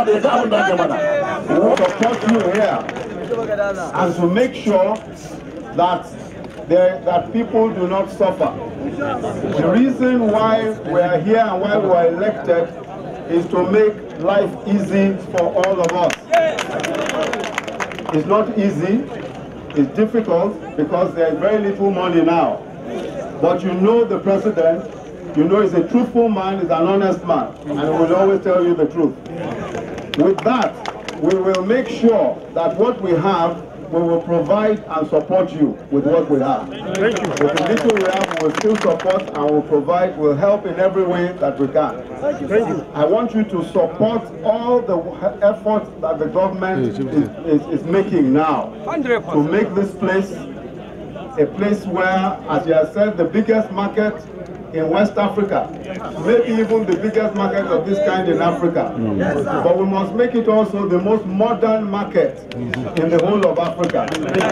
support you here and to make sure that that people do not suffer. The reason why we are here and why we are elected is to make life easy for all of us. It's not easy, it's difficult because there's very little money now. But you know the president, you know he's a truthful man, he's an honest man, and he will always tell you the truth. With that, we will make sure that what we have, we will provide and support you with what we have. Thank you. With the little we have, we will still support and will provide, will help in every way that we can. Thank you. I want you to support all the efforts that the government is making now to make this place a place where, as you have said, the biggest market in West Africa, maybe even the biggest market of this kind in Africa. But we must make it also the most modern market in the whole of Africa.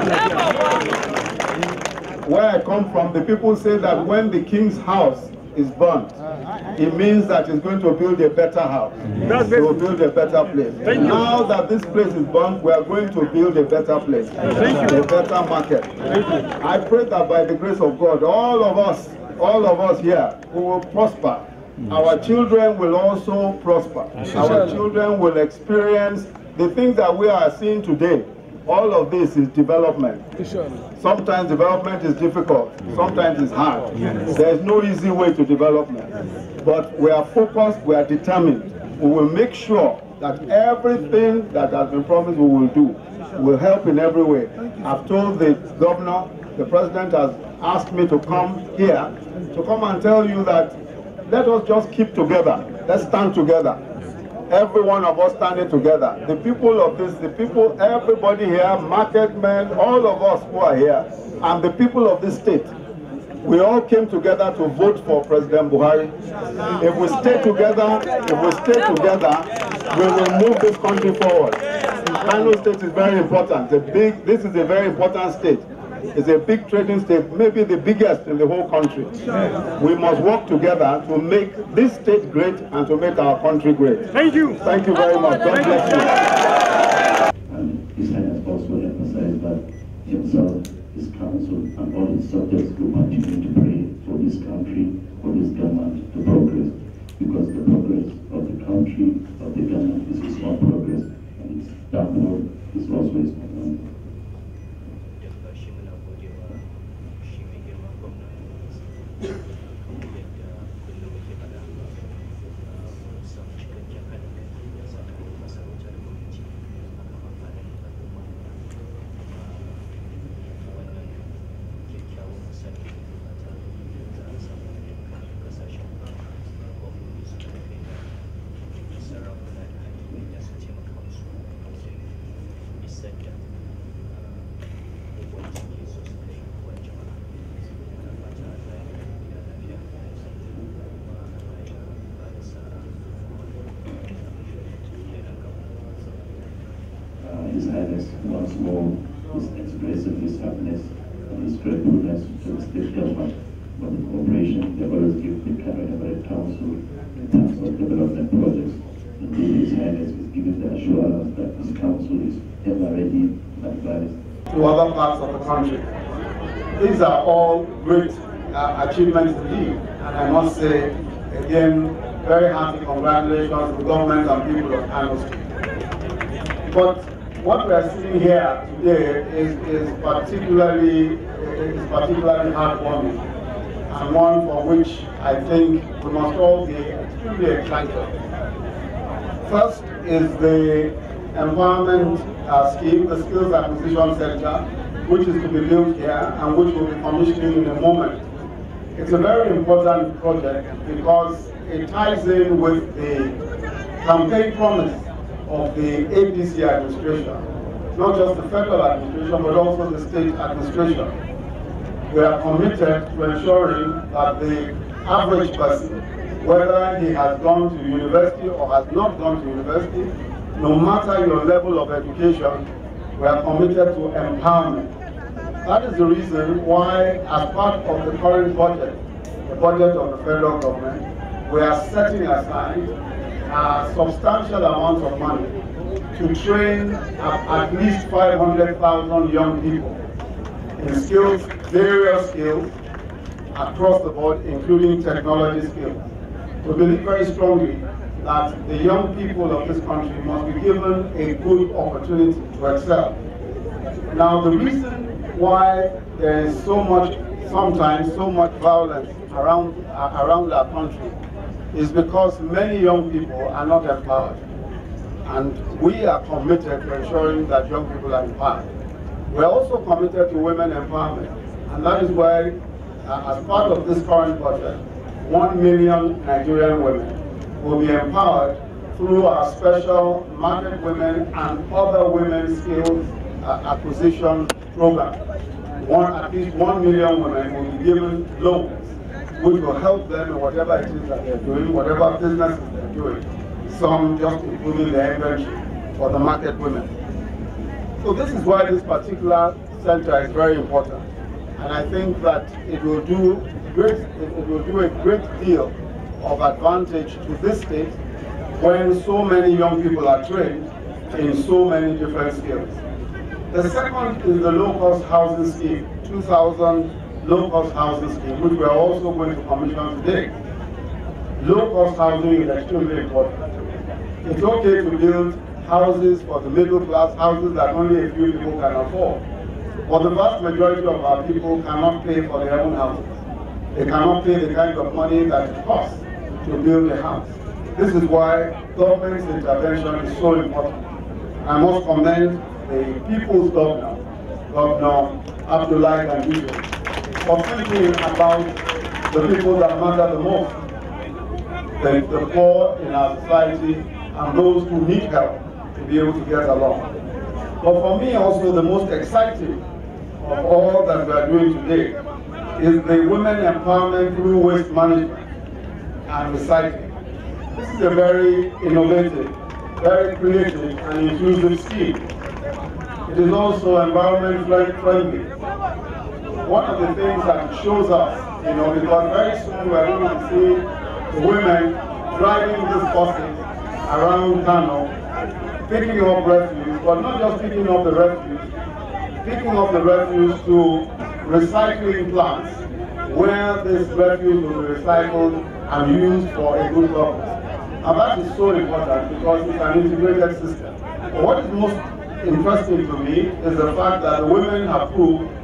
Where I come from, the people say that when the king's house is burnt, it means that he's going to build a better house. He will build a better place. Now that this place is burnt, we are going to build a better place, a better market. I pray that by the grace of God, all of us here, we will prosper. Our children will also prosper. Our children will experience the things that we are seeing today. All of this is development. Sometimes development is difficult. Sometimes it's hard. There is no easy way to development. But we are focused, we are determined. We will make sure that everything that has been promised we will do will help in every way. I've told the governor, the president has asked me to come here, to come and tell you that let us just keep together. Let's stand together. Every one of us standing together. The people of this, the people, everybody here, market men, all of us who are here, and the people of this state, we all came together to vote for President Buhari. If we stay together, we will move this country forward. Kano State is very important. This is a very important state. It's a big trading state, maybe the biggest in the whole country. We must work together to make this state great and to make our country great. Thank you. Thank you very much. God bless you. And His Highness also emphasized that himself, his council, and all his subjects will continue to pray for this country, for this government to progress. Because the progress of the country, of the government, is a small progress, and its downfall is also a small one. His Highness once more is expressing his happiness and his gratefulness to the state government for the cooperation they always give the Kano Emirate Council in terms of development projects. Indeed, His Highness is giving the assurance that this council is ever ready and advised to other parts of the country. These are all great achievements indeed, and I must say again, very hearty congratulations to the government and people of Kano State. But what we are seeing here today is particularly heartwarming, and one for which I think we must all be extremely excited. First is the empowerment scheme, the Skills Acquisition Center, which is to be built here and which will be commissioning in a moment. It's a very important project because it ties in with the campaign promise of the APC administration, not just the federal administration, but also the state administration. We are committed to ensuring that the average person, whether he has gone to university or has not gone to university, no matter your level of education, we are committed to empowerment. That is the reason why, as part of the current budget, the budget of the federal government, we are setting aside substantial amounts of money to train at least 500,000 young people in skills, various skills, across the board, including technology skills. We believe very strongly that the young people of this country must be given a good opportunity to excel. Now, the reason why there is sometimes so much violence around our country is because many young people are not empowered. And we are committed to ensuring that young people are empowered. We are also committed to women empowerment. And that is why, as part of this current budget, 1 million Nigerian women will be empowered through our special Market Women and Other Women Skills Acquisition Program. At least 1 million women will be given loans, which will help them in whatever it is that they're doing, whatever businesses they're doing. Some just improving their inventory for the market women. So this is why this particular center is very important. And I think that it will do a great deal of advantage to this state when so many young people are trained in so many different skills. The second is the low-cost housing scheme, 2,000 low-cost housing scheme, which we are also going to commission today. Low-cost housing is extremely important. It's okay to build houses for the middle class, houses that only a few people can afford. But the vast majority of our people cannot pay for their own houses. They cannot pay the kind of money that it costs to build a house. This is why government's intervention is so important. I must commend the people's governor, Governor Abdullahi Ganduje, for thinking about the people that matter the most, the poor in our society and those who need help to be able to get along. But for me also the most exciting of all that we are doing today is the women empowerment through waste management and recycling. This is a very innovative, very creative and inclusive scheme. It is also environment friendly. One of the things that it shows us, because very soon we are going to see the women driving these buses around Kano, picking up refuse, but not just picking up the refuse, picking up the refuse to recycling plants where this refuse will be recycled and used for a good purpose. And that is so important because it's an integrated system. But what is most interesting to me is the fact that the women have proved